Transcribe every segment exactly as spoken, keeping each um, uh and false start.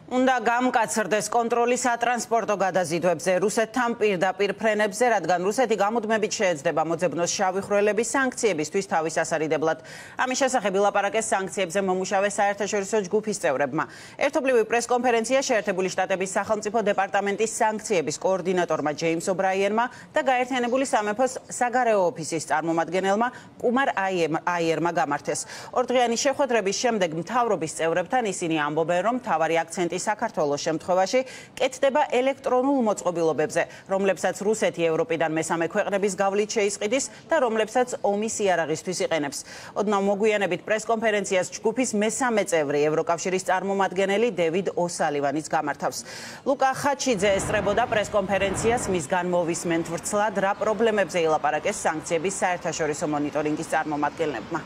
უნდა გამკაცრდეს კონტროლი სატრანსპორტო გადაზიდვებზე რუსეთთან პირდაპირ ფრენებზე, რადგან რუსეთი გამუდმებით შეეცდება მოძებნოს შავი ხვრელების სანქციებისთვის თავის ასარიდებლად. ამის შესახებ ილაპარაკეს სანქციებზე მომუშავე საერთაშორისო ჯგუფის წევრებმა. ერთობლივი პრესკონფერენცია შეერთებული შტატების სახელმწიფო დეპარტამენტის სანქციების კოორდინატორმა ჯეიმს ობრაიენმა და გაერთიანებული სამეფოს საგარეო ოფისის წარმომადგენელმა კუმარ აიერმა გამართეს. ორდღიანი შეხვედრების შემდეგ მთავრობის წევრებთან ისინი ამბობენ, რომ მთავარი აქცენტი საქართველოს შემთხვევაში კეთდება ელექტრონულ მოწყობილობებზე, რომლებსაც რუსეთი ევროპიდან მესამე ქვეყნების გავლით შეისყიდის და რომლებსაც ომის იარაღისთვის იყენებს. ოდნავ მოგვიანებით პრესკონფერენციას ჯგუფის მესამე წევრი ევროკავშირის წარმომადგენელი დევიდ ოსალივანიც გამართავს. ლუკა ხაჩიძე ესწრებოდა პრესკონფერენციას, მისგან მოვისმენთ ვრცლად რა პრობლემებზე ილაპარაკეს სანქციების საერთაშორისო მონიტორინგის წარმომადგენლებმა.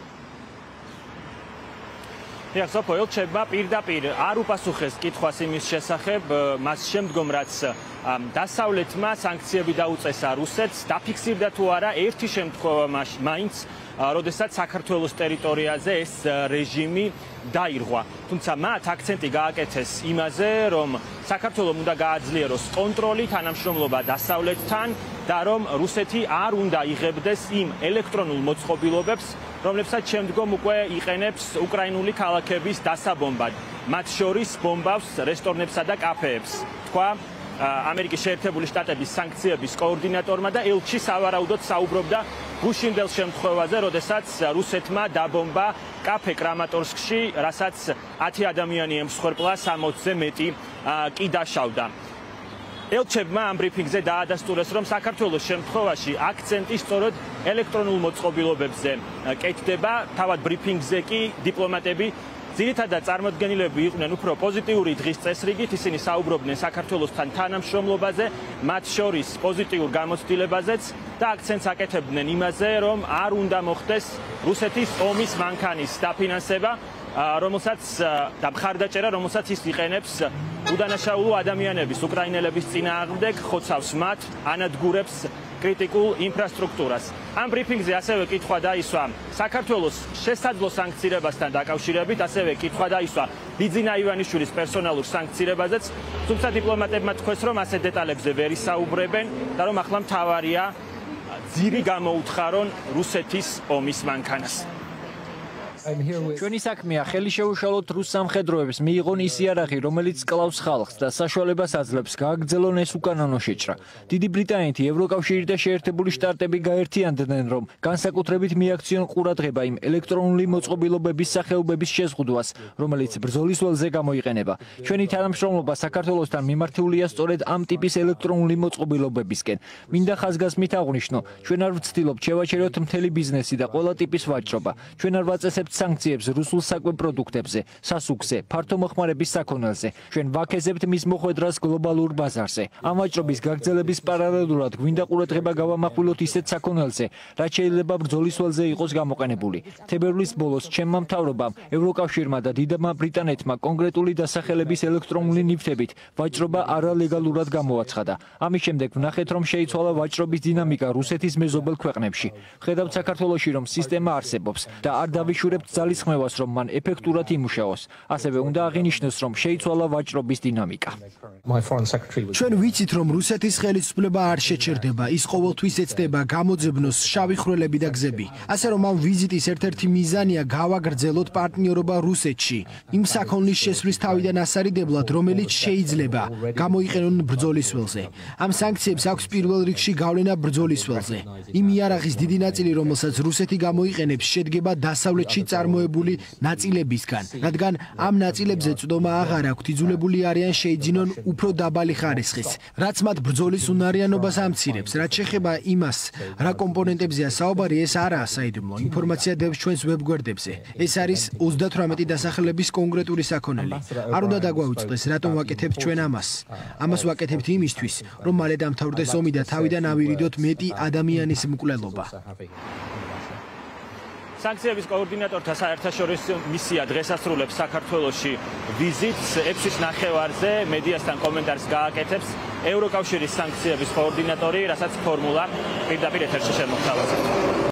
Სოფო ელჩებმა პირდაპირ არ უპასუხეს კითხვას იმის შესახებ, მას შემდგომ რაც დასავლეთმა სანქციები დაუწესა რუსეთს, დაფიქსირდა თუ არა ერთი შემთხვევა მაინც, როდესაც საქართველოს ტერიტორიაზე ეს რეჟიმი დაირღვა. თუმცა მათ აქცენტი გააკეთეს იმაზე, რომ საქართველოს უნდა გააძლიეროს კონტროლი, თანამშრომლობა დასავლეთთან და რომ რუსეთი არ უნდა იღებდეს იმ ელექტრონულ მოწყობილობებს, რომლებსაც შემდგომ უკვე იყენებს უკრაინული ქალაქების დასაბომბად, მათ შორის ბომბავს რესტორნებსა და კაფეებს. თქვა ამერიკის შეერთებული შტატების სანქციების კოორდინატორმა და ელჩი სავარაუდოდ საუბრობდა გუშინდელ შემთხვევაზე, როდესაც რუსეთმა დაბომბა კაფე კრამატორსკში, რასაც ათი ადამიანი ემსხვერპლა, სამოცზე მეტი კი დაშავდა. ელჩებმა ამ ბრიფინგზე დაადასტურეს, რომ საქართველოს შემთხვევაში აქცენტი სწორედ ელექტრონულ მოწყობილობებზე კეთდება, თავად ბრიფინგზე კი დიპლომატები ძირითადად წარმოდგენილები იყვნენ უფრო პოზიტიური დღის წესრიგით, ისინი საუბრობდნენ საქართველოსთან თანამშრომლობაზე, მათ შორის პოზიტიურ გამოცდილებაზეც და აქცენტს აკეთებდნენ იმაზე, რომ არ უნდა მოხდეს რუსეთის ომის მანქანის დაფინანსება, რომელსაც და მხარდაჭერა, რომელსაც ის იყენებს უდანაშაულო ადამიანების, უკრაინელების წინააღმდეგ, ხოცავს მათ, ანადგურებს კრიტიკულ ინფრასტრუქტურას. ამ ბრიფინგზე ასევე კითხვა დაისვა საქართველოს შესაძლო სანქცირებასთან დაკავშირებით, ასევე კითხვა დაისვა ბიძინა ივანიშვილის პერსონალურ სანქცირებაზეც, თუმცა დიპლომატებმა თქვეს, რომ ასე დეტალებზე ვერ ისაუბრებენ და რომ ახლა მთავარია ძირი გამოუთხარონ რუსეთის ომის მანქანას. ჩვენი საქმეა ხელი შეუშალოთ რუს სამხედროებს, მიიღონ ის იარაღი, რომელიც კლავს ხალხს და საშუალებას აძლევს გააგრძელონ ეს უკანონო შეჭრა. დიდი ბრიტანეთი, ევროკავშირი და შეერთებული შტატები გაერთიანდნენ, რომ განსაკუთრებით მიაქციონ ყურადღება იმ ელექტრონული მოწყობილობების სახეობების შეზღუდვას, რომელიც ბრძოლის ველზე გამოიყენება. ჩვენი თანამშრომლობა საქართველოსთან მიმართულია სწორედ ამ ტიპის ელექტრონული მოწყობილობებისკენ. მინდა ხაზგასმით აღვნიშნო, ჩვენ არ ვცდილობთ შევაჩეროთ მთელი ბიზნესი და ყველა ტიპის ვაჭრობა. ჩვენ არ ვაწესებთ სანქციებს რუსულ საკვებ პროდუქტებზე, სასუქზე, ფართო მოხმარების საქონელზე. ჩვენ ვაქეზებთ მის მოხვედრას გლობალურ ბაზარზე. ამ ვაჭრობის გაგრძელების პარალელურად გვინდა ყურადღება გავამახვილოთ ისეთ საქონელზე, რაც შეიძლება ბრძოლის ველზე იყოს გამოყენებული. თებერვლის ბოლოს ჩემმა მთავრობამ, ევროკავშირმა და დიდმა ბრიტანეთმა კონკრეტული დასახელების ელექტრონული ნივთებით ვაჭრობა არალეგალურად გამოაცხადა. ამის შემდეგ ვნახეთ, რომ შეიცვალა ვაჭრობის დინამიკა რუსეთის მეზობელ ქვეყნებში. ვხედავთ საქართველოში, რომ სისტემა არსებობს და არ დავიშურებთ ძალისხმევას, რომ მან ეფექტურად იმუშაოს. ასევე უნდა აღინიშნოს, რომ შეიცვალა ვაჭრობის დინამიკა. ჩვენ ვიცით, რომ რუსეთის ხელისუფლება არ შეჩერდება, ის ყოველთვის ეცდება გამოძებნოს შავი ხვრელები და გზები. ასე რომ ამ ვიზიტის ერთ-ერთი მიზანია გავაგრძელოთ პარტნიორობა რუსეთში, იმ საქონლის შესვლის თავიდან ასარიდებლად, რომელიც შეიძლება გამოიყენონ ბრძოლის ველზე. ამ სანქციებს აქვს პირველ რიგში გავლენა ბრძოლის ველზე. იმ იარაღის დიდი ნაწილი, რომელსაც რუსეთი გამოიყენებს, შედგება დასავლეთში წარმოებული ნაწილებისგან, რადგან ამ ნაწილებზე წვდომა აღარ აქვთ, იძულებული არიან შეიძინონ უფრო დაბალი ხარისხის, რაც მათ ბრძოლის უნარიანობას ამცირებს. რაც შეეხება იმას, რა კომპონენტებზეა საუბარი, ეს არაა საიდუმლო. ინფორმაცია დევს ჩვენს ვებგვერდებზე. ეს არის ოცდათვრამეტი დასახელების კონკრეტული საქონელი. არ უნდა დაგვაუწყდეს, რატომ ვაკეთებთ ჩვენ ამას. ამას ვაკეთებთ იმისთვის, რომ მალე დამთავრდეს ომი და თავიდან ავირიდოთ მეტი ადამიანის მკვლელობა. სანქციების კოორდინატორთა საერთაშორისო მისია დღეს ასრულებს საქართველოში ვიზიტს. ექვსის ნახევარზე მედიასთან კომენტარს გააკეთებს ევროკავშირის სანქციების კოორდინატორი, რასაც ფორმულა პირდაპირ ეთერში შემოგთავაზებთ.